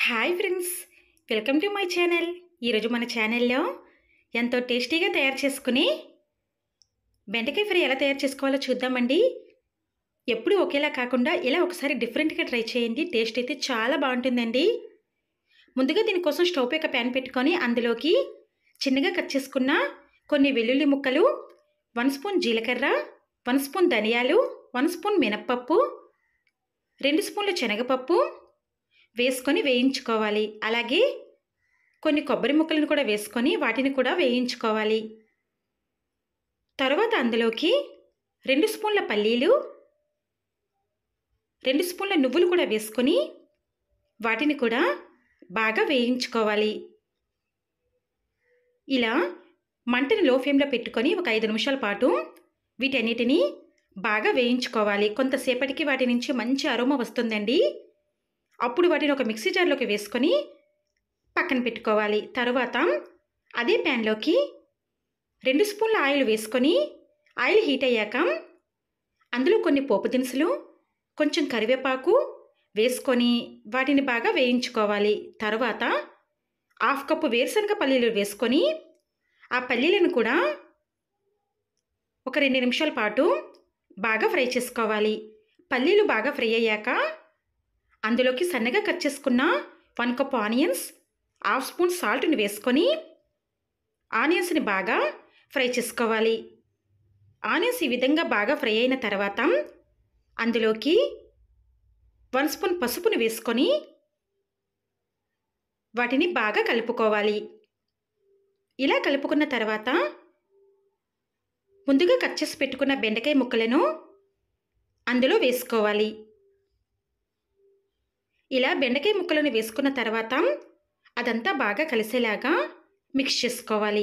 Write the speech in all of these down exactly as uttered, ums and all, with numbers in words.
Hi friends, welcome to my channel. ఈరోజు మన ఛానల్లో ఎంతో టేస్టీగా తయారు చేసుకుని బెండకాయ ఫ్రై ఎలా తయారు చేసుకోవాలో చూద్దామండి. ఎప్పుడు ఒకేలా కాకుండా ఇలా ఒకసారి డిఫరెంట్గా ట్రై చేయండి. టేస్ట్ అయితే చాలా బాగుంటుందండి. ముందుగా దీనికోసం స్టవ్ పై ఒక ప్యాన్ పెట్టుకొని అందులోకి చిన్నగా కట్ చేసుకున్న కొన్ని వెల్లుల్లి ముక్కలు, వన్ స్పూన్ జీలకర్ర, వన్ స్పూన్ ధనియాలు, వన్ స్పూన్ మినప్పప్పు, రెండు స్పూన్లు శనగపప్పు వేసుకొని వేయించుకోవాలి. అలాగే కొన్ని కొబ్బరి ముక్కలను కూడా వేసుకొని వాటిని కూడా వేయించుకోవాలి. తర్వాత అందులోకి రెండు స్పూన్ల పల్లీలు, రెండు స్పూన్ల నువ్వులు కూడా వేసుకొని వాటిని కూడా బాగా వేయించుకోవాలి. ఇలా మంటని లో ఫ్లేమ్లో పెట్టుకొని ఒక ఐదు నిమిషాల పాటు వీటన్నిటిని బాగా వేయించుకోవాలి. కొంతసేపటికి వాటి నుంచి మంచి అరోమా వస్తుందండి. అప్పుడు వాటిని ఒక మిక్సీ జార్లోకి వేసుకొని పక్కన పెట్టుకోవాలి. తరువాత అదే ప్యాన్లోకి రెండు స్పూన్ల ఆయిల్ వేసుకొని ఆయిల్ హీట్ అయ్యాక అందులో కొన్ని పోపు దినుసులు, కొంచెం కరివేపాకు వేసుకొని వాటిని బాగా వేయించుకోవాలి. తర్వాత హాఫ్ కప్పు వేరుశనగ పల్లీలు వేసుకొని ఆ పల్లీలను కూడా ఒక రెండు నిమిషాల పాటు బాగా ఫ్రై చేసుకోవాలి. పల్లీలు బాగా ఫ్రై అయ్యాక అందులోకి సన్నగా కట్ చేసుకున్న one cup onions, half spoon సాల్ట్ని వేసుకొని ఆనియన్స్ని బాగా ఫ్రై చేసుకోవాలి. ఆనియన్స్ ఈ విధంగా బాగా ఫ్రై అయిన తర్వాత అందులోకి వన్ స్పూన్ పసుపుని వేసుకొని వాటిని బాగా కలుపుకోవాలి. ఇలా కలుపుకున్న తర్వాత ముందుగా కట్ చేసి పెట్టుకున్న బెండకాయ ముక్కలను అందులో వేసుకోవాలి. ఇలా బెండకాయ ముక్కలను వేసుకున్న తర్వాత అదంతా బాగా కలిసేలాగా మిక్స్ చేసుకోవాలి.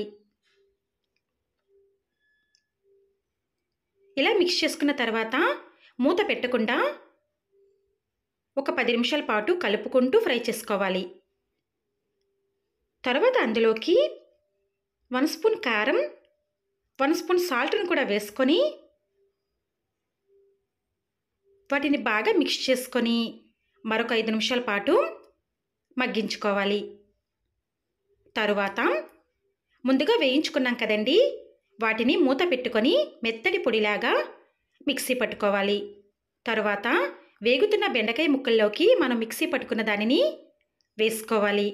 ఇలా మిక్స్ చేసుకున్న తర్వాత మూత పెట్టకుండా ఒక పది నిమిషాల పాటు కలుపుకుంటూ ఫ్రై చేసుకోవాలి. తర్వాత అందులోకి వన్ స్పూన్ కారం, వన్ స్పూన్ సాల్ట్ను కూడా వేసుకొని వాటిని బాగా మిక్స్ చేసుకొని మరొక ఐదు నిమిషాల పాటు మగ్గించుకోవాలి. తరువాత ముందుగా వేయించుకున్నాం కదండి, వాటిని మూత పెట్టుకొని మెత్తటి పొడిలాగా మిక్సీ పట్టుకోవాలి. తరువాత వేగుతున్న బెండకాయ ముక్కల్లోకి మనం మిక్సీ పట్టుకున్న దానిని వేసుకోవాలి.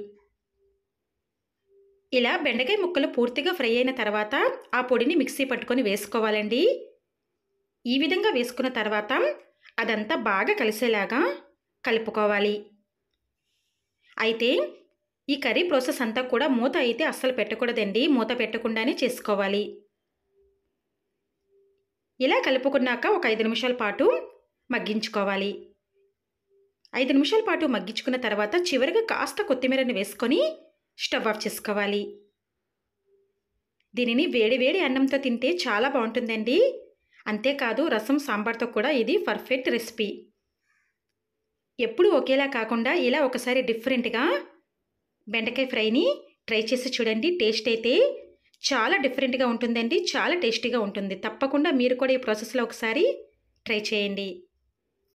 ఇలా బెండకాయ ముక్కలు పూర్తిగా ఫ్రై అయిన తర్వాత ఆ పొడిని మిక్సీ పట్టుకొని వేసుకోవాలండి. ఈ విధంగా వేసుకున్న తర్వాత అదంతా బాగా కలిసేలాగా కలుపుకోవాలి. అయితే ఈ కర్రీ ప్రాసెస్ అంతా కూడా మూత అయితే అస్సలు పెట్టకూడదండి. మూత పెట్టకుండానే చేసుకోవాలి. ఇలా కలుపుకున్నాక ఒక ఐదు నిమిషాల పాటు మగ్గించుకోవాలి. ఐదు నిమిషాల పాటు మగ్గించుకున్న తర్వాత చివరిగా కాస్త కొత్తిమీరని వేసుకొని స్టవ్ ఆఫ్ చేసుకోవాలి. దీనిని వేడి వేడి అన్నంతో తింటే చాలా బాగుంటుందండి. అంతేకాదు రసం, సాంబార్తో కూడా ఇది పర్ఫెక్ట్ రెసిపీ. ఎప్పుడు ఒకేలా కాకుండా ఇలా ఒకసారి డిఫరెంట్గా బెండకాయ ఫ్రైని ట్రై చేసి చూడండి. టేస్ట్ అయితే చాలా డిఫరెంట్గా ఉంటుందండి. చాలా టేస్టీగా ఉంటుంది. తప్పకుండా మీరు కూడా ఈ ప్రాసెస్లో ఒకసారి ట్రై చేయండి.